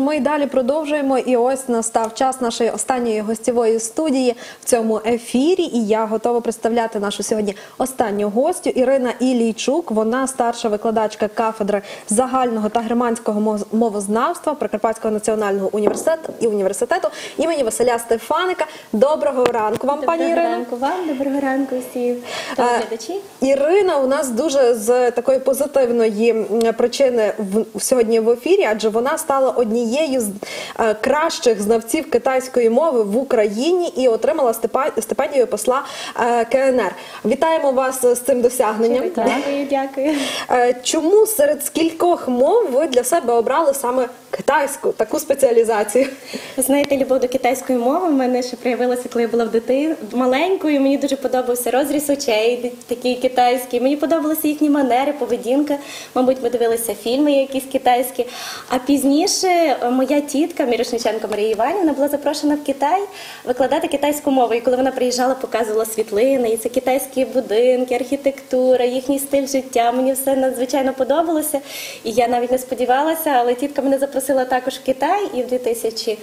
ми й далі продовжуємо. І ось настав час нашої останньої гостєвої студії в цьому ефірі. І я готова представляти нашу сьогодні останню гостю Ірина Ілійчук. Вона старша викладачка кафедри загального та германського мовознавства Прикарпатського національного університету імені Василя Стефаника. Доброго ранку вам, пані Ірино. Доброго ранку вам, доброго ранку всі телеглядачі. Ірина у нас дуже з такої позитивної причини сьогодні в ефірі, адже вона стала однією з кращих знавців китайської мови в Україні і отримала стипендію посла КНР. Вітаємо вас з цим досягненням. Дякую. Чому серед скількох мов ви для себе обрали саме китайську, таку спеціалізацію? Ви знаєте, любов до китайської мови в мене ще проявилася, коли я була маленькою. Мені дуже подобався розріз очей, такий китайський. Мені подобалися їхні манери, поведінка. Мабуть, ми дивилися фільми якісь китайські. А пізніше моя тітка Мірошниченко Марія Іванівна була запрошена в Китай викладати китайську мову. І коли вона приїжджала, показувала світлини, і це китайські будинки, архітектура, їхній стиль життя. Мені все надзвичайно подобалося. І я навіть не сподівалася, але тітка мене запросила також в Китай, і в 2004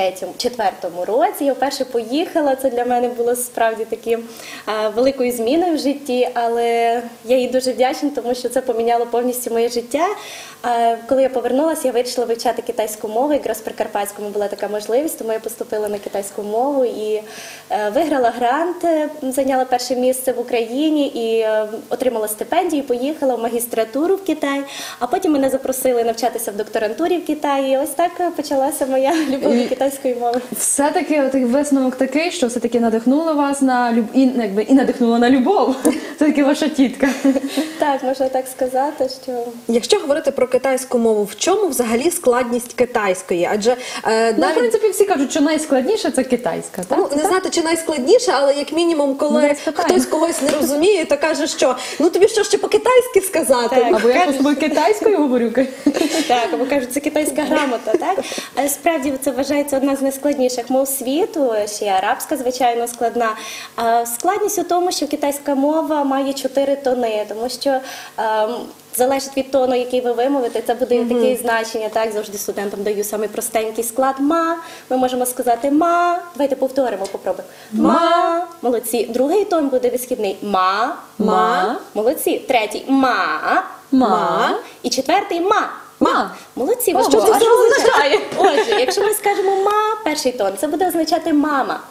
році я вперше поїхала. Це для мене було справді таким великою зміною в житті, але я їй дуже вдячна, тому що це поміняло повністю моє життя. Коли я повернулася, я вирішила вивчати китайську мову, якраз в Прикарпатському була така можливість, тому я поступила на китайську мову і виграла грант, зайняла перше місце в Україні і отримала стипендію, поїхала в магістратуру в Китай, а потім мене запросили навчатися в докторантурі в Китаї. І ось так почалася моя любов до китайської мови. Все-таки висновок такий, що все-таки надихнула вас і надихнула на любов. Все-таки ваша тітка. Так, можна так сказати, що... Якщо говорити про китайську мову, в чому взагалі складність китайської? Адже в принципі, всі кажуть, що найскладніше – це китайська. Так? Ну, не знати, чи найскладніше, але як мінімум, коли хтось когось не розуміє, то каже, що ну тобі що ще по-китайськи сказати? Так. Або я з тобою китайською говорю. Так, або кажуть, це китайська грамота, так? Але справді це вважається одна з найскладніших мов світу, ще й арабська, звичайно, складна. Складність у тому, що китайська мова має 4 тони, тому що залежить від тону, який ви вимовите, це буде таке значення, так, завжди студентам даю самий простенький склад ма, ми можемо сказати ма, давайте повторимо, попробуємо. Ма, молодці. Другий тон буде висхідний ма, молодці. Третій ма, і четвертий ма. Молодці, ви що це означає? Отже, якщо ми скажемо ма, перший тон, це буде означати мама.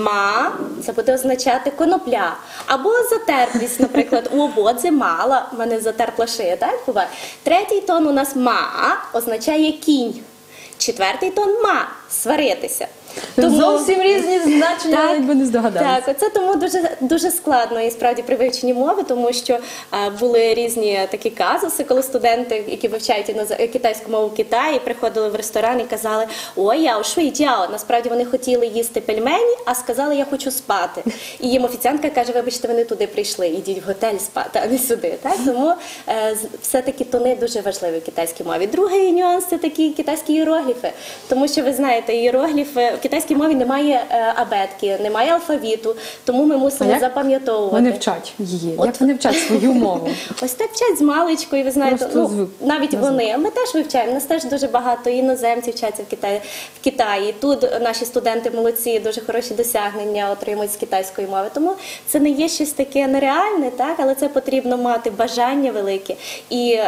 Ма – це буде означати конопля. Або затерплість, наприклад, у ободзи мала, в мене затерпла шия, так буває. Третій тон у нас ма означає кінь. Четвертий тон ма – сваритися. Тому... Зовсім різні значення, якби не здогадалися. Так, це тому дуже складно і справді при вивченні мови, тому що були різні такі казуси, коли студенти, які вивчають китайську мову в Китаї, приходили в ресторан і казали: «Ой, я шуйдяо». Насправді вони хотіли їсти пельмені, а сказали: «Я хочу спати». І їм офіціантка каже: «Вибачте, ви не туди прийшли, ідіть в готель спати, а не сюди». Так? Тому все-таки тони дуже важливі в китайській мові. Другий нюанс – це такі китайські іерогліфи, тому що ви знаєте, іерогліфи в китайській мові немає абетки, немає алфавіту, тому ми мусимо запам'ятовувати. Вони вчать її. Як вони вчать свою мову? Ось так вчать з маличкою, ви знаєте, навіть вони. Ми теж вивчаємо, у нас теж дуже багато іноземців вчаться в Китаї. Тут наші студенти молодці, дуже хороші досягнення отримують з китайської мови. Тому це не є щось таке нереальне, так? Але це потрібно мати бажання велике і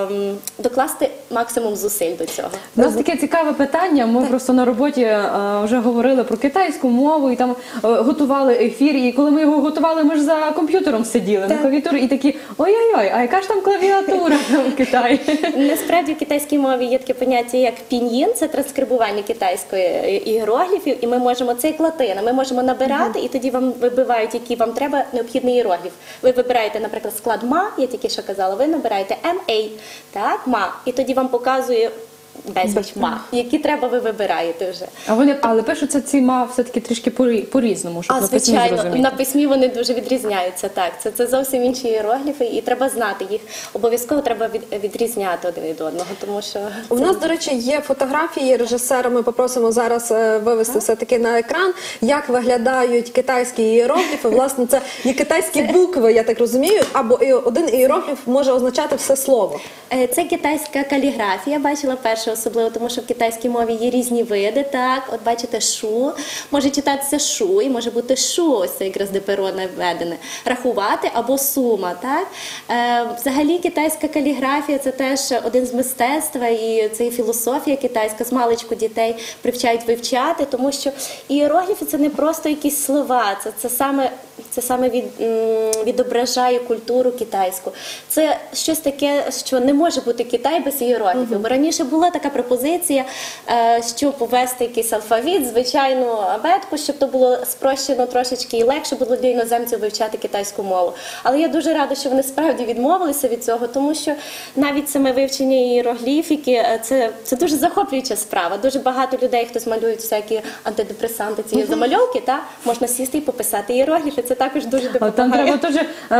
докласти максимум зусиль до цього. У нас таке цікаве питання, ми просто на роботі вже говорили про китайську мову і там готували ефір, і коли ми його готували, ми ж за комп'ютером сиділи на клавіатурі і такі: ой-ой-ой, а яка ж там клавіатура в Китаї? Насправді в китайській мові є таке поняття, як пін'їн, це транскрибування китайської іерогліфів, і ми можемо, це як латина, ми можемо набирати, і тоді вам вибивають, який вам треба необхідний іерогліф. Ви вибираєте, наприклад, склад ма, я тільки що казала, ви набираєте ма, так, ма, і тоді вам показує безліч ма, які треба, ви вибираєте вже. Але пишуться ці ма все-таки трішки по-різному, щоб на письмі зрозуміти. Звичайно, на письмі вони дуже відрізняються, так. Це зовсім інші іерогліфи, і треба знати їх. Обов'язково треба відрізняти один від одного, тому що... У нас, до речі, є фотографії режисера, ми попросимо зараз вивести все-таки на екран, як виглядають китайські іерогліфи. Власне, це є китайські букви, я так розумію, або один іерогліф може означати все слово. Це китайська каліграфія, бачила першу по-перше, особливо, тому що в китайській мові є різні види, так, от бачите, шу, може читатися шу, і може бути шу, ось це якраз де перо наведене, рахувати або сума, так. Взагалі китайська каліграфія – це теж один з мистецтв, і це і філософія китайська, з маличку дітей привчають вивчати, тому що іерогліфи – це не просто якісь слова, це саме відображає культуру китайську. Це щось таке, що не може бути Китай без іерогліфів. Бо раніше була така пропозиція, щоб повести якийсь алфавіт, звичайну абетку, щоб то було спрощено трошечки і легше було для іноземців вивчати китайську мову. Але я дуже рада, що вони справді відмовилися від цього, тому що навіть саме вивчення іерогліфіки – це дуже захоплююча справа. Дуже багато людей, хтось малюють всякі антидепресанти, ці замальовки, можна сісти і пописати іерогліфи. Це також дуже допомагає. Там треба теж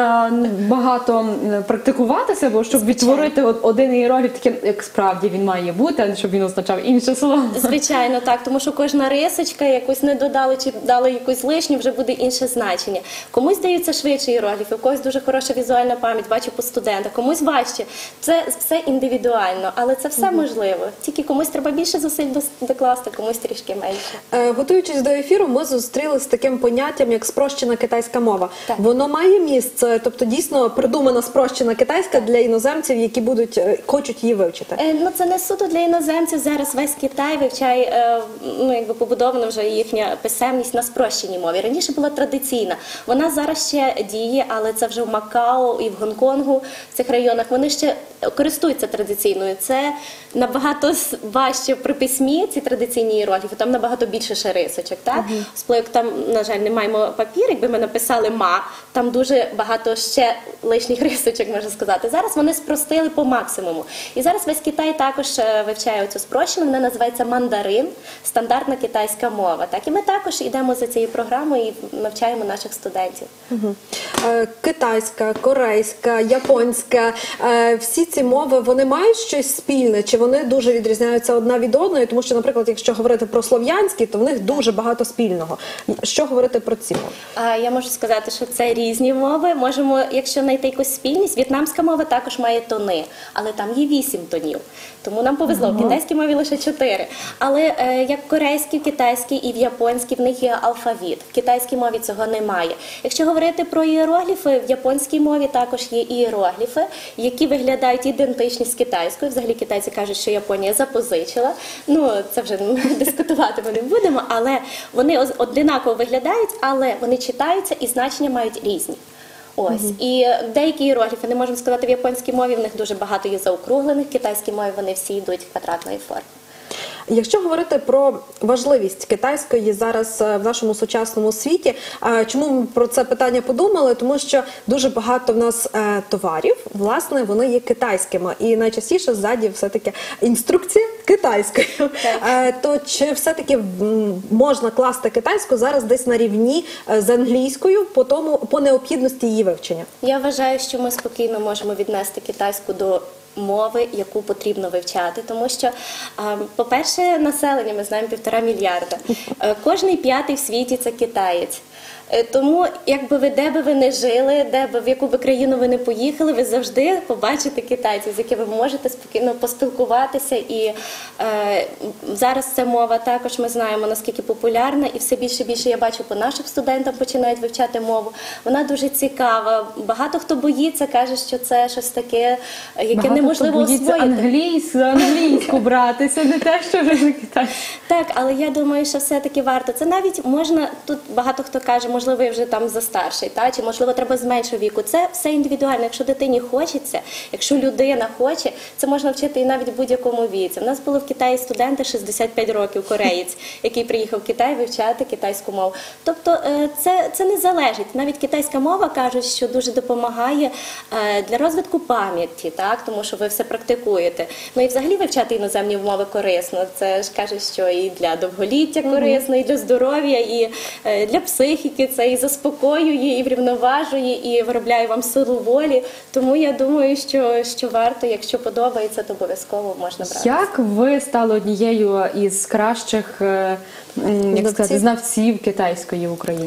багато практикуватися, бо щоб відтворити один іерогліф таким, як справді він має бути, а не щоб він означав інше слово. Звичайно, так, тому що кожна рисочка, якусь не додали чи дали якусь лишню, вже буде інше значення. Комусь даються швидше іерогліфи, у когось дуже хороша візуальна пам'ять, бачу по студентах, комусь важче. Це все індивідуально, але це все можливо. Тільки комусь треба більше зусиль докласти, комусь трішки менше. Готуючись до ефіру, ми зустрілися з таким поняттям, як спрощена китайська мова. Так. Воно має місце, тобто дійсно придумана спрощена китайська для іноземців, які хочуть її вивчити. Ну, це не суто для іноземців. Зараз весь Китай вивчає, побудована вже їхня писемність на спрощеній мові. Раніше була традиційна. Вона зараз ще діє, але це вже в Макао і в Гонконгу, в цих районах. Вони ще користуються традиційною. Це набагато важче при письмі, ці традиційні іерогліфи, там набагато більше ще рисочок, так? Як там, на жаль, не маємо папір, якби ми написали «ма», там дуже багато ще лишніх рисочок, можна сказати. Зараз вони спростили по максимуму. І зараз весь Китай також вивчає оцю спрощену, вона називається мандарин, стандартна китайська мова. Так? І ми також йдемо за цією програмою і навчаємо наших студентів. Китайська, корейська, японська, всі ці мови, вони мають щось спільне, чи вони дуже відрізняються одна від одної? Тому що, наприклад, якщо говорити про слов'янські, то в них дуже багато спільного. Що говорити про ці мови? Я можу сказати, що це різні мови. Можемо, якщо знайти якусь спільність, в'єтнамська мова також має тони, але там є 8 тонів. Тому нам повезло, в китайській мові лише 4. Але як в корейській, в китайській і в японській в них є алфавіт. В китайській мові цього немає. Якщо говорити про іерогліфи, в японській мові також є іерогліфи, які виглядають ідентичні з китайською. Взагалі китайці кажуть, що Японія запозичила. Ну, це вже дискутувати ми не будемо, але вони однаково виглядають, але вони читаються і значення мають різні. Ось. І деякі іерогліфи, не можемо сказати, в японській мові в них дуже багато є заокруглених, в китайській мові вони всі йдуть квадратної форми. Якщо говорити про важливість китайської зараз в нашому сучасному світі, чому ми про це питання подумали? Тому що дуже багато в нас товарів, власне, вони є китайськими. І найчастіше ззаді все-таки інструкція китайською. То чи все-таки можна класти китайську зараз десь на рівні з англійською по необхідності її вивчення? Я вважаю, що ми спокійно можемо віднести китайську до мови, яку потрібно вивчати, тому що, по-перше, населення, ми знаємо, 1,5 мільярда. Кожний 5-й в світі – це китаєць. Тому, якби ви де би ви не жили, в яку би країну ви не поїхали, ви завжди побачите китайців, з якими ви можете спокійно поспілкуватися. І зараз ця мова також, ми знаємо, наскільки популярна, і все більше і більше я бачу по нашим студентам починають вивчати мову. Вона дуже цікава. Багато хто боїться, каже, що це щось таке, яке неможливо освоїти. Багато хто боїться англійську братися, не те, що вже китайську. Так, але я думаю, що все-таки варто. Це навіть можна, тут багато хто каже, можливо, я вже там застарший, чи можливо треба з меншого віку. Це все індивідуально. Якщо дитині хочеться, якщо людина хоче, це можна вчити і навіть в будь-якому віці. У нас були в Китаї студенти 65 років, кореєць, який приїхав в Китай вивчати китайську мову. Тобто це не залежить. Навіть китайська мова, кажуть, що дуже допомагає для розвитку пам'яті, тому що ви все практикуєте. Ну і взагалі вивчати іноземні мови корисно. Це ж кажуть, що і для довголіття корисно, і для здоров'я, і для психіки, це і заспокоює, і врівноважує, і виробляє вам силу волі. Тому я думаю, що варто, якщо подобається, то обов'язково можна брати. Як ви стали однією із кращих знавців китайської в Україні?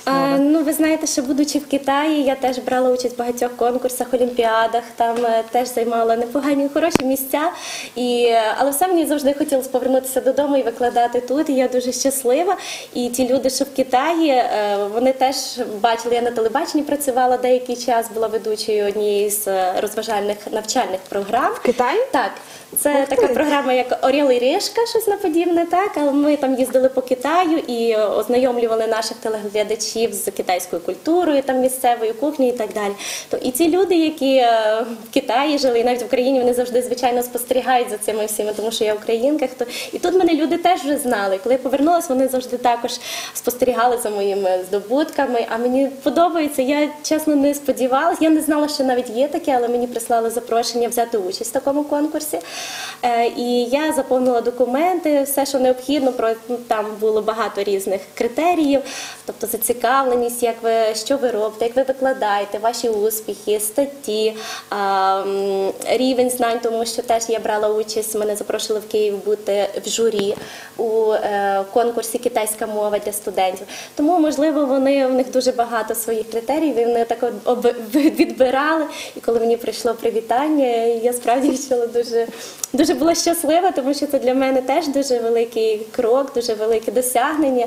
мови? Ну, ви знаєте, що будучи в Китаї, я теж брала участь в багатьох конкурсах, олімпіадах, там теж займала непогані, хороші місця. Але все мені завжди хотілося повернутися додому і викладати тут, і я дуже щаслива. І ті люди, що в Китаї, вони теж бачили, я на телебаченні працювала деякий час, була ведучою однієї з розважальних навчальних програм. В Китаї? Так. Це така програма, як «Орел і Решка», щось наподібне, так. Але ми там їздили по Китаю і ознайомлювали наших телеглядачів з китайською культурою, там місцевою кухнею і так далі. І ці люди, які в Китаї жили, і навіть в Україні, вони завжди, звичайно, спостерігають за цими всіми, тому що я українка. І тут мене люди теж вже знали. Коли я повернулася, вони завжди також спостерігали за моїми здобутками. А мені подобається, я, чесно, не сподівалася. Я не знала, що навіть є таке, але мені прислали запрошення взяти участь в такому конкурсі. І я заповнила документи, все, що необхідно, там було багато різних критеріїв, тобто зацікавленість, що ви робите, як ви викладаєте, ваші успіхи, статті, рівень знань, тому що теж я брала участь, мене запрошували в Київ бути в журі у конкурсі «Китайська мова для студентів». Тому, можливо, в них дуже багато своїх критеріїв, і вони так відбирали. І коли мені прийшло привітання, я справді відчула дуже була щаслива, тому що це для мене теж дуже великий крок, дуже велике досягнення.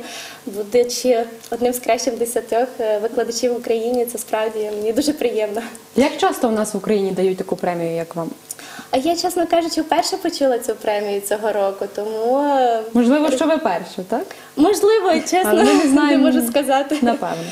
Будучи одним з кращих 10 викладачів в Україні, це справді мені дуже приємно. Як часто в нас в Україні дають таку премію, як вам? А я, чесно кажучи, вперше почула цю премію цього року, тому... Можливо, що ви перші, так? Можливо, чесно, але ми не знаємо, не можу сказати. Напевно.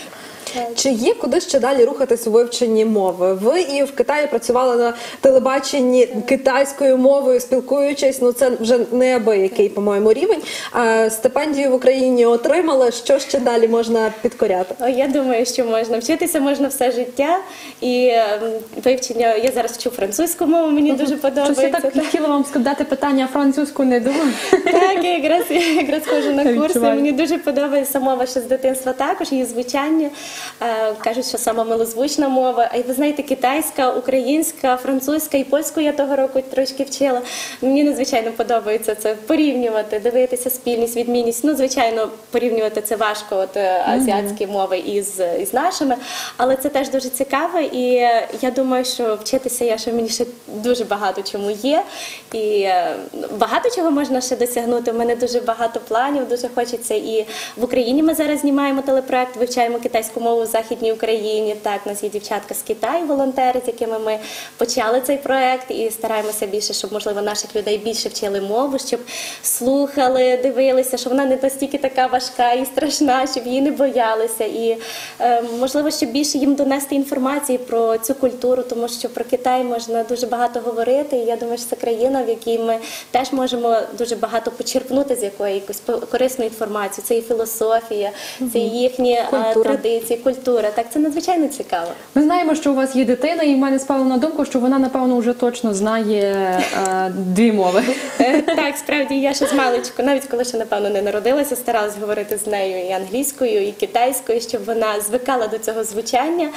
Чи є куди ще далі рухатись у вивченні мови? Ви і в Китаї працювали на телебаченні китайською мовою, спілкуючись, це вже неабиякий, по-моєму, рівень. А стипендію в Україні отримали, що ще далі можна підкоряти? Я думаю, що можна. Вчитися можна все життя. І вивчення, я зараз вчу французьку мову, мені дуже подобається. Щось я так хотіла вам сказати питання, французьку не думаю. Так, я якраз ходжу на курси. Мені дуже подобається мова ще з дитинства також, її звучання. Кажуть, що сама милозвучна мова. А ви знаєте, китайська, українська, французька і польську я того року трошки вчила. Мені надзвичайно подобається це порівнювати, дивитися спільність, відмінність. Звичайно, порівнювати це важко, азіатські мови із нашими, але це теж дуже цікаво. І я думаю, що вчитися мені ще дуже багато чому є. І багато чого можна ще досягнути. У мене дуже багато планів, дуже хочеться. І в Україні ми зараз знімаємо телепроект, вивчаємо китайську мову в Західній Україні. Так, у нас є дівчатка з Китаю, волонтери, з якими ми почали цей проект і стараємося більше, щоб, можливо, наших людей більше вчили мову, щоб слухали, дивилися, що вона не настільки така важка і страшна, щоб її не боялися. І, можливо, щоб більше їм донести інформації про цю культуру, тому що про Китай можна дуже багато говорити. І я думаю, що це країна, в якій ми теж можемо дуже багато почерпнути з якоїсь корисної інформації. Це і філософія, це і їхні традиції, культура. Так, це надзвичайно цікаво. Ми знаємо, що у вас є дитина, і в мене спало на думку, що вона, напевно, вже точно знає 2 мови. Так, справді, я ще з маличку, навіть коли ще, напевно, не народилася, старалась говорити з нею і англійською, і китайською, щоб вона звикала до цього звучання.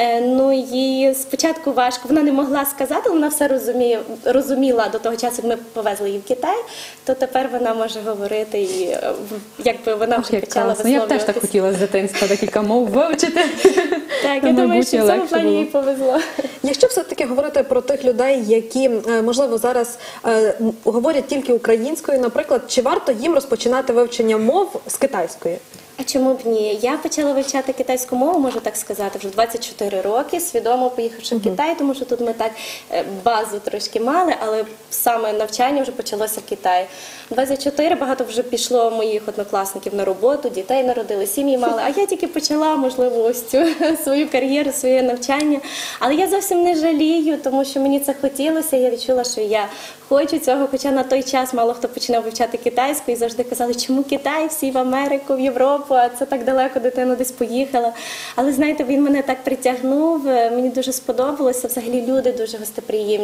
Їй спочатку важко, вона не могла сказати, вона все розуміла до того часу, як ми повезли її в Китай, то тепер вона може говорити, і якби вона вже почала висловлюватися. Я б теж так хотіла з дитинства декілька мов вивчити. Так, я думаю, що в цьому плані їй повезло. Якщо все-таки говорити про тих людей, які, можливо, зараз говорять тільки українською, наприклад, чи варто їм розпочинати вивчення мов з китайської? А чому б ні? Я почала вивчати китайську мову, можу так сказати, вже в 24 роки, свідомо поїхавши в Китай, тому що тут ми так базу трошки мали, але саме навчання вже почалося в Китаї. 24, багато вже пішло моїх однокласників на роботу, дітей народили, сім'ї мали, а я тільки почала, можливо, ось цю свою кар'єру, своє навчання. Але я зовсім не жалію, тому що мені це хотілося, я відчула, що я хочу цього, хоча на той час мало хто починав вивчати китайську і завжди казали, чому Китай, всі в Америку, в Європу, а це так далеко, дитина десь поїхала. Але, знаєте, він мене так притягнув, мені дуже сподобалося, взагалі люди дуже гостеприємні.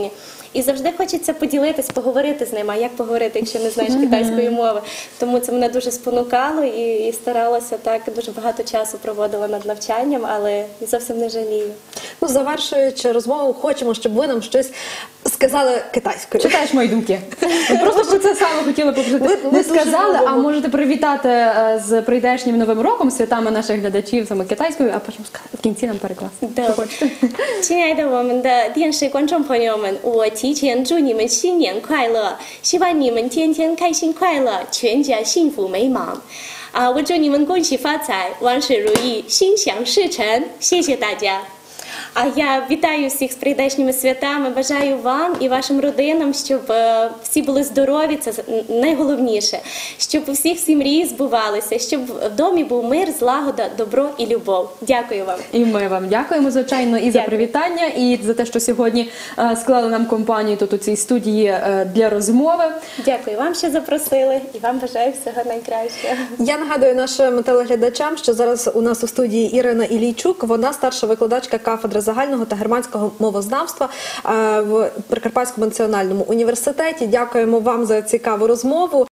І завжди хочеться поділитись, поговорити з ними. А як поговорити, якщо не знаєш китайської мови? Тому це мене дуже спонукало і старалася так, дуже багато часу проводила над навчанням, але зовсім не жалію. Ну, завершуючи розмову, хочемо, щоб ви нам щось сказали китайською. Читаєш мої думки. Ми просто про це саме хотіли попросити. Ми Не дуже сказали, а любимо. можете привітати з прийдешнім Новим роком, святами наших глядачів саме китайською, а потім в кінці нам перекласти. Да. Що хочете. 亲爱的我们的电视观众朋友们，我提前祝你们新年快乐，希望你们天天开心快乐，全家幸福美满。我祝你们恭喜发财，万事如意，心想事成。谢谢大家。А я вітаю всіх з прийдешніми святами, бажаю вам і вашим родинам, щоб всі були здорові, це найголовніше, щоб у всіх всі мрії збувалися, щоб в домі був мир, злагода, добро і любов. Дякую вам. І ми вам дякуємо, звичайно, і за Дякую. привітання, і за те, що сьогодні склали нам компанію тут у цій студії для розмови. Дякую вам, що запросили, і вам бажаю всього найкращого. Я нагадую нашим телеглядачам, що зараз у нас у студії Ірина Ілійчук. Вона старша викладачка кафедри загального та германського мовознавства в Прикарпатському національному університеті. Дякуємо вам за цікаву розмову.